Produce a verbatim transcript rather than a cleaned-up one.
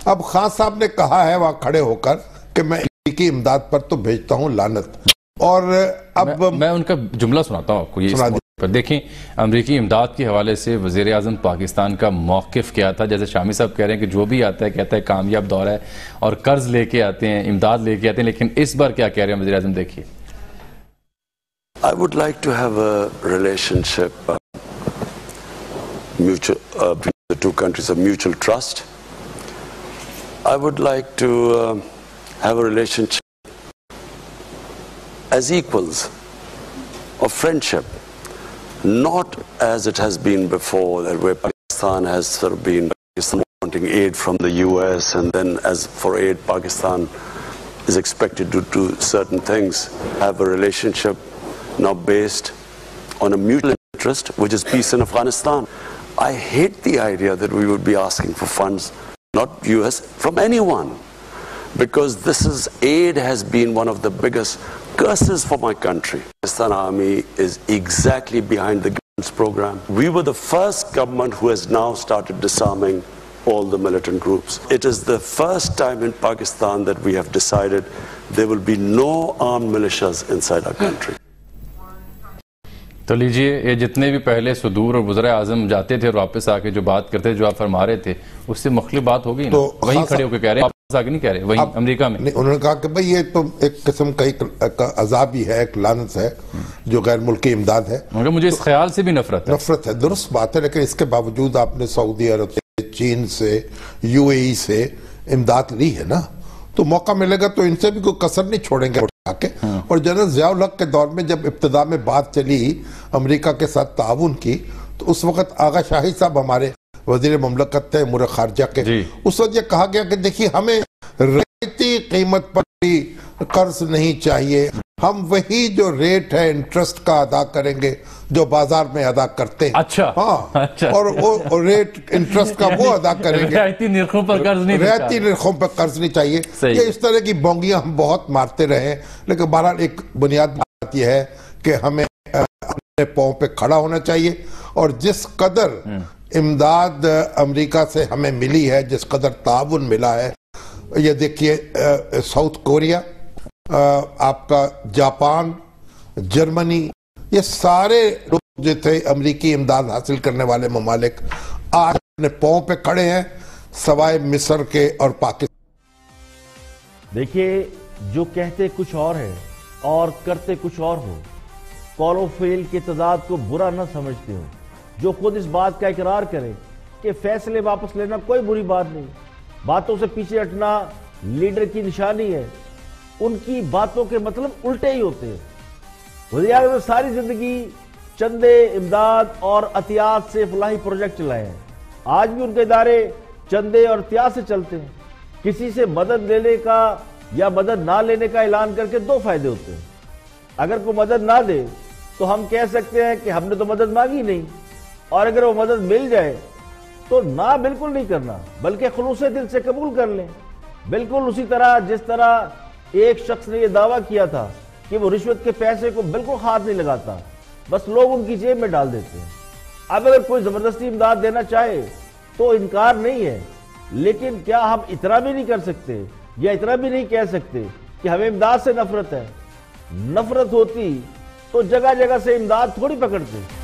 اب خان صاحب نے کہا ہے وہاں کھڑے ہو کر کہ میں امریکی امداد پر تو بھیجتا ہوں لعنت، اور اب میں ان کا جملہ سناتا ہوں آپ کو. یہ پر دیکھیں امریکی امداد کے حوالے سے وزیر اعظم پاکستان کا موقف کیا تھا. جیسے شامی صاحب کہہ رہے ہیں کہ جو بھی آتا ہے کہتا ہے کامیاب دور ہے اور قرض لے کے آتے ہیں، امداد لے کے آتے ہیں، لیکن اس بار کیا کہہ رہے ہیں وزیر اعظم؟ دیکھیے. I would like to have a relationship uh, mutual uh, between the two countries of mutual trust. I would like to uh, have a relationship as equals of friendship, not as it has been before, that where Pakistan has sort of been Pakistan wanting aid from the U S, and then as for aid Pakistan is expected to do certain things. Have a relationship now based on a mutual interest, which is peace in Afghanistan. I hate the idea that we would be asking for funds, not U S, from anyone, because this is, aid has been one of the biggest curses for my country. The Pakistan Army is exactly behind the government's program. We were the first government who has now started disarming all the militant groups. It is the first time in Pakistan that we have decided there will be no armed militias inside our country. تو لیجئے یہ جتنے بھی پہلے صدور اور وزراء اعظم جاتے تھے اور واپس آ کے جو بات کرتے جو آپ فرما رہے تھے اس سے مختلف بات ہو گئی نا. وہیں کھڑے ہو کے کہہ رہے ہیں، واپس آ کے نہیں کہہ رہے، وہیں امریکہ میں. انہوں نے کہا کہ بھئی یہ تو ایک قسم کا ایک عذاب ہی ہے، ایک لعنت ہے جو غیر ملکی امداد ہے. مجھے اس خیال سے بھی نفرت ہے. نفرت ہے، درست بات ہے، لیکن اس کے باوجود آپ نے سعودی عرب سے، چین سے، یو اے ای سے امداد لی ہے نا، تو موقع ملے گا تو ان سے بھی کوئی کسر نہیں چھوڑیں گے اٹھا کے. اور جنرل ضیاء الحق کے دور میں جب ابتدا میں بات چلی امریکہ کے ساتھ تعاون کی، تو اس وقت آغا شاہی صاحب ہمارے وزیر مملکت تھے امور خارجہ کے، اس وقت یہ کہا گیا کہ دیکھیے ہمیں رعایتی قیمت پر بھی قرض نہیں چاہیے، ہم وہی جو ریٹ ہے انٹرسٹ کا ادا کریں گے جو بازار میں ادا کرتے ہیں. اچھا ہاں، اور وہ ریٹ انٹرسٹ کا وہ ادا کریں گے، رعایتی نرخوں پر قرض نہیں رعایتی نرخوں پر قرض نہیں چاہیے. یہ اس طرح کی بونگیاں ہم بہت مارتے رہے، لیکن بہرحال ایک بنیاد بات یہ ہے کہ ہمیں اپنے پاؤں پہ کھڑا ہونا چاہیے، اور جس قدر امداد امریکہ سے ہمیں ملی ہے، جس قدر تعاون ملا ہے، یہ دیکھیے ساؤتھ کوریا، آپ کا جاپان، جرمنی، یہ سارے لوگ جو تھے امریکی امداد حاصل کرنے والے ممالک آج اپنے پاؤں پہ کھڑے ہیں، سوائے مصر کے اور پاکستان. دیکھیے جو کہتے کچھ اور ہے اور کرتے کچھ اور ہو، قول و فعل کے تضاد کو برا نہ سمجھتے ہو. جو خود اس بات کا اقرار کرے کہ فیصلے واپس لینا کوئی بری بات نہیں، باتوں سے پیچھے ہٹنا لیڈر کی نشانی ہے، ان کی باتوں کے مطلب الٹے ہی ہوتے ہیں. وزیر اعظم نے ساری زندگی چندے، امداد اور عطیات سے فلاحی پروجیکٹ چلائے ہیں. آج بھی ان کے ادارے چندے اور عطیات سے چلتے ہیں. کسی سے مدد لینے کا یا مدد نہ لینے کا اعلان کر کے دو فائدے ہوتے ہیں. اگر کوئی مدد نہ دے تو ہم کہہ سکتے ہیں کہ ہم نے تو مدد مانگی نہیں، اور اگر وہ مدد مل جائے تو نہ بالکل نہیں کرنا بلکہ خلوص دل سے قبول کر لیں. بالکل اسی طرح جس طرح ایک شخص نے یہ دعویٰ کیا تھا کہ وہ رشوت کے پیسے کو بالکل ہاتھ نہیں لگاتا، بس لوگ ان کی جیب میں ڈال دیتے ہیں. اب اگر کوئی زبردستی امداد دینا چاہے تو انکار نہیں ہے، لیکن کیا ہم اتنا بھی نہیں کر سکتے یا اتنا بھی نہیں کہہ سکتے کہ ہمیں امداد سے نفرت ہے؟ نفرت ہوتی تو جگہ جگہ سے امداد تھوڑی پکڑتے.